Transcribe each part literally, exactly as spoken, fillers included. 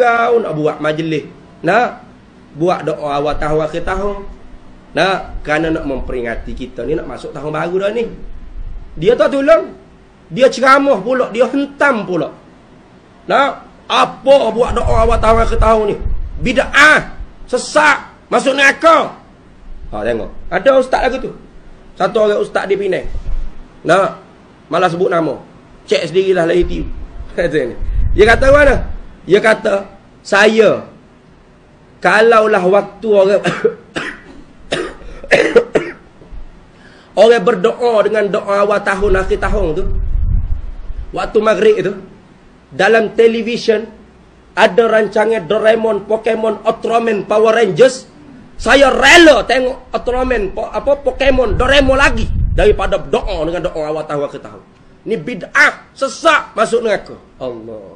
kau nak buat majlis, nak buat doa awal tahun akhir tahun, nak kerana nak memperingati kita ni nak masuk tahun baru dah ni. Dia tak tolong, dia ceramah pula, dia hentam pula. Nak apa buat doa awal tahun akhir tahun ni? Bid'ah, sesak, masuk neraka. Ha, tengok. Ada ustaz lagu tu. Satu orang ustaz di Penang. Nak malah sebut nama. Cek sendirilah lah YouTube. Dia kata mana? Dia kata, saya kalaulah waktu orang orang berdoa dengan doa awal tahun akhir tahun tu, waktu maghrib tu, dalam televisyen ada rancangan Doraemon, Pokemon, Ultraman, Power Rangers, saya rela tengok Ultraman, apa Pokemon, Doraemon lagi daripada doa dengan doa awal tahun akhir tahun. Ni bid'ah, sesak, masuk neraka. Allah.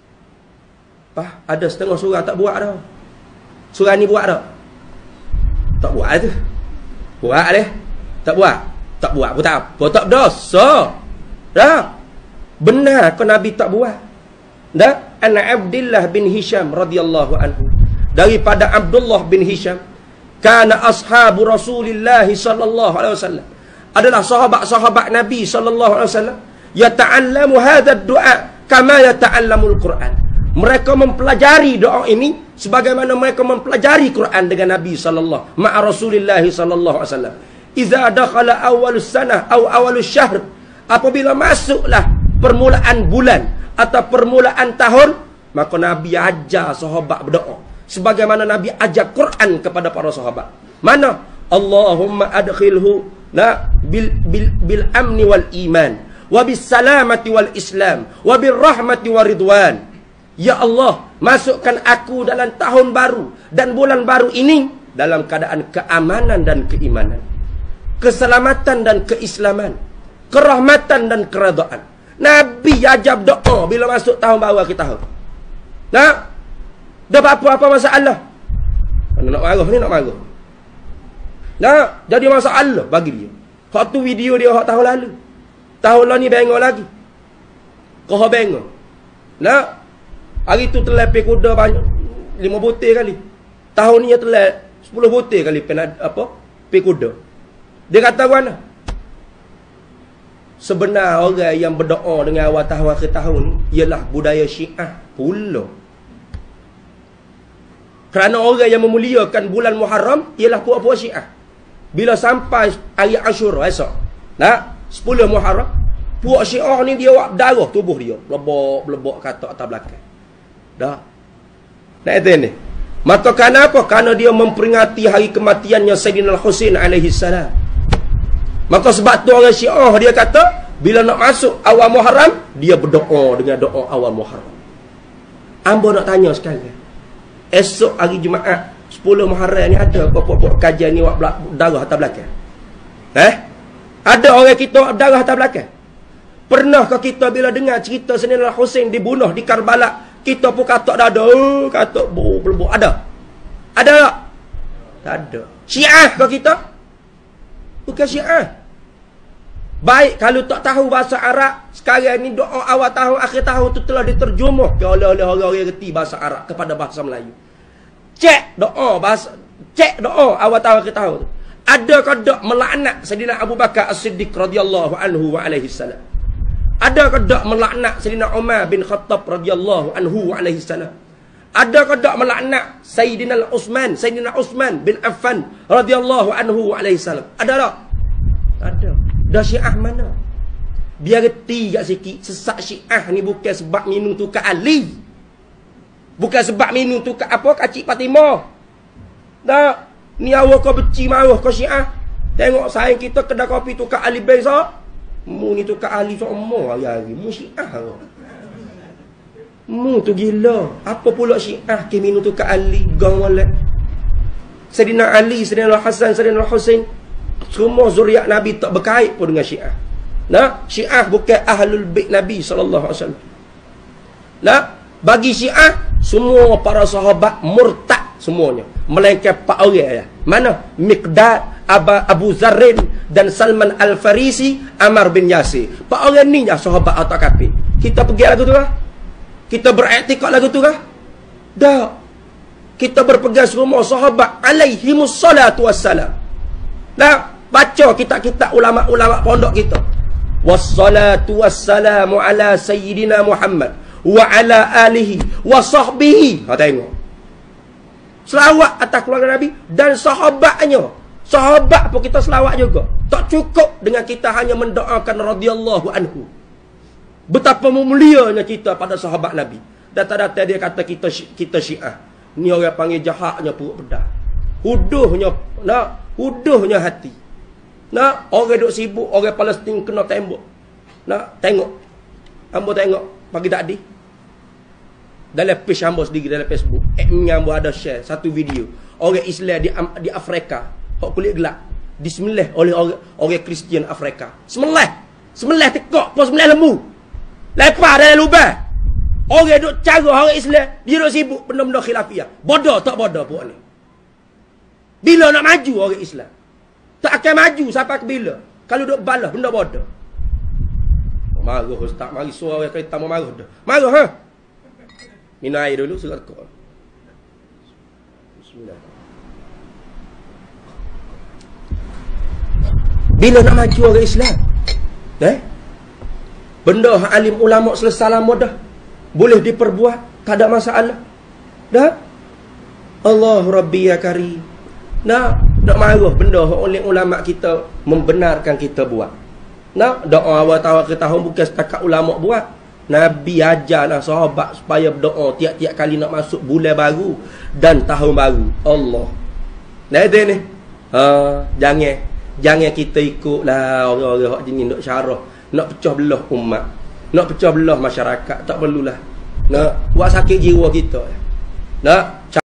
Pah, ada setengah surah tak buat dah. Surah ni buat tak? Tak buat tu. Buat deh. Tak buat. Tak buat pun tak apa. Tak dosa. Dah. Benar ke Nabi tak buat? Dah. An Abdullah bin Hisham radhiyallahu anhu. Daripada Abdullah bin Hisham, kana ashabu Rasulillah sallallahu alaihi wasallam, adalah sahabat-sahabat Nabi sallallahu alaihi wasallam, yata'allamu hadha ad-du'a kama yata'allamul Quran. Mereka mempelajari doa ini sebagaimana mereka mempelajari Quran dengan Nabi sallallahu ma'a Rasulillah sallallahu alaihi wasallam. Idza dakhala awalus sanah aw awalus syahr, apabila masuklah permulaan bulan atau permulaan tahun, maka Nabi ajar sahabat berdoa sebagaimana Nabi ajar Quran kepada para sahabat. Mana? Allahumma adkhilhu la bil bil bil amni wal iman wa bis salamati wal islam wa bir rahmati wa ridwan. Ya Allah, masukkan aku dalam tahun baru dan bulan baru ini dalam keadaan keamanan dan keimanan, keselamatan dan keislaman, kerahmatan dan keredaan. Nabi ajab doa bila masuk tahun baru akhir tahun. Nah, dapat apa-apa masalah. Nak marah ni nak marah. Nah, jadi masalah bagi dia. Hak tu video dia hak tahun lalu. Tahun lalu ni bengok lagi. Kau bengok. Nah, hari tu telah pergi kuda banyak lima butir kali. Tahun ni telah sepuluh butir kali penat apa? Pergi kuda. Dia kata mana? Sebenar orang yang berdoa dengan awal tahun akhir tahun ni ialah budaya Syiah pula. Kerana orang yang memuliakan bulan Muharram ialah puak-puak Syiah. Bila sampai hari Ashura esok, nah, sepuluh Muharram, puak Syiah ni dia buat darah tubuh dia, belebok-belebok kata atas belakang. Dah. Nak kata ni. Maka kerana apa? Kerana dia memperingati hari kematiannya Sayyidina Al-Husain alaihi salam. Maka sebab tu orang Syiah dia kata bila nak masuk awal Muharram, dia berdoa dengan doa awal Muharram. Ambo nak tanya sekali. Esok hari Jumaat sepuluh Muharram ni ada apa-apa kajian ni buat darah atas belakang? Eh? Ada orang kita buat darah atas belakang? Pernahkah kita bila dengar cerita Sayyidina Al-Husain dibunuh di Karbala, kita pun katok dada, katok belebok? Ada? Ada tak? Tak ada. Syiah ke kita? Bukan Syiah. Baik kalau tak tahu bahasa Arab, sekarang ni doa awal tahun akhir tahun tu telah diterjemah oleh oleh orang-orang yang reti bahasa Arab kepada bahasa Melayu. Cek doa bahasa, cek doa awal tahun akhir tahun tu. Adakah dak melaknat Sayyidina Abu Bakar As-Siddiq radhiyallahu anhu wa alaihi salam? Adakah dak melaknat Sayyidina Umar bin Khattab radhiyallahu anhu wa alaihi salam? Adakah dak melaknat Sayyidina Utsman, Sayyidina Utsman bin Affan radhiyallahu anhu wa alaihi salam? Ada tak? Ada. Dah Syiah mana? Biar reti kat sikit, sesak Syiah ni bukan sebab minum tu kat Ali. Bukan sebab minum tu kat apa? Kat Cik Fatimah. Tak. Ni awak kau benci marah kau Syiah. Tengok sayang kita kedai kopi tu kat Ali Beza. Mu ni tu kat Ali semua hari-hari. Mu Syiah kau. Mu tu gila. Apa pula Syiah ke minum tu kat Ali? Gang walak. Sayyidina Ali, Sayyidina Hasan, Sayyidina Husain, semua zuriat Nabi tak berkait pun dengan Syiah. Nah, Syiah bukan ahlul bait Nabi sallallahu alaihi wasallam. Nah, bagi Syiah semua para sahabat murtad semuanya, melainkan empat orang ya. Mana? Miqdad, Abu Zarrin dan Salman Al-Farisi, Ammar bin Yasir. Empat orang ni lah sahabat atau kafir. Kita pergi lagu tu kah? Kita beretikad lagu tu kah? Dah. Kita berpegang semua sahabat alaihimus salatu wassalam. Dah. Baca kitab-kitab ulama-ulama pondok kita. Wassalatu wassalamu ala sayyidina Muhammad wa ala alihi wa sahbihi. Ha, tengok. Selawat atas keluarga Nabi dan sahabatnya. Sahabat pun kita selawat juga. Tak cukup dengan kita hanya mendoakan radhiyallahu anhu. Betapa mulianya kita pada sahabat Nabi. Data-data dia kata kita kita Syiah. Ni orang panggil jahatnya perut pedas. Huduhnya, nak, huduhnya hati. Nak, orang duk sibuk, orang Palestin kena tembok. Nak, tengok. Hamba tengok pagi tadi. Dalam page hamba sendiri dalam Facebook. Admin hamba ada share satu video. Orang Islam di di Afrika, hak kulit gelap, disembelih oleh orang orang Kristian Afrika. Sembelih. Sembelih tekok, pos sembelih lembu. Lepas dalam lubang. Orang duk cara orang Islam, dia duk sibuk benda-benda khilafiyah. Bodoh tak bodoh puak ni. Bila nak maju orang Islam? Tak akan maju sampai ke bila? Kalau duk balas benda bodoh. Marah ustaz, mari suara orang kereta mau marah dah. Marah ha? Minum air dulu surat kau. Bismillah. Bila nak maju orang Islam? Eh? Benda alim ulama selesai lama dah. Boleh diperbuat, tak ada masalah. Dah? Allah Rabbi ya Karim. Nah, nak marah benda oleh ulama kita membenarkan kita buat. Nah, doa awal tahun ke tahun bukan setakat ulama buat. Nabi ajarlah sahabat supaya berdoa tiap-tiap kali nak masuk bulan baru dan tahun baru. Allah. Nah, itu ni. Ha, jangan jangan kita ikutlah orang-orang hak jenis nak syarah, nak pecah belah umat, nak pecah belah masyarakat, tak perlulah. Nak buat sakit jiwa kita. Nak